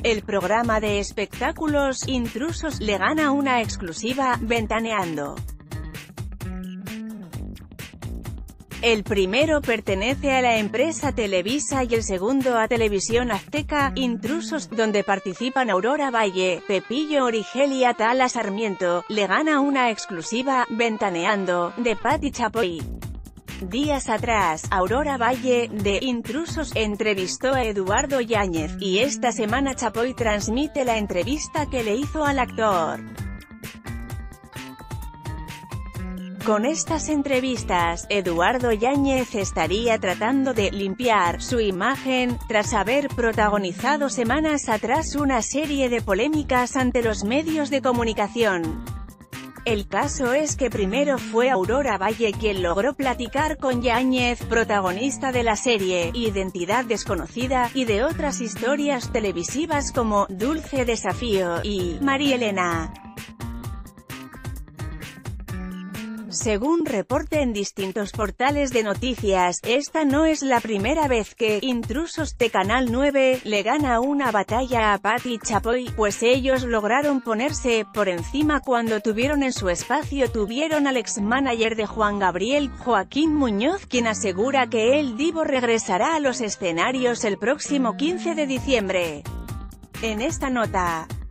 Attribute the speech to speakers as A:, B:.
A: El programa de espectáculos Intrusos le gana una exclusiva, Ventaneando. El primero pertenece a la empresa Televisa y el segundo a Televisión Azteca, Intrusos, donde participan Aurora Valle, Pepillo Origel y Atala Sarmiento, le gana una exclusiva, Ventaneando, de Patti Chapoy. Días atrás, Aurora Valle, de Intrusos, entrevistó a Eduardo Yáñez, y esta semana Chapoy transmite la entrevista que le hizo al actor. Con estas entrevistas, Eduardo Yáñez estaría tratando de limpiar su imagen, tras haber protagonizado semanas atrás una serie de polémicas ante los medios de comunicación. El caso es que primero fue Aurora Valle quien logró platicar con Yáñez, protagonista de la serie Identidad Desconocida, y de otras historias televisivas como Dulce Desafío y María Elena. Según reporte en distintos portales de noticias, esta no es la primera vez que Intrusos de Canal 9 le gana una batalla a Patti Chapoy, pues ellos lograron ponerse por encima cuando tuvieron en su espacio al ex-manager de Juan Gabriel, Joaquín Muñoz, quien asegura que el divo regresará a los escenarios el próximo 15 de diciembre. En esta nota,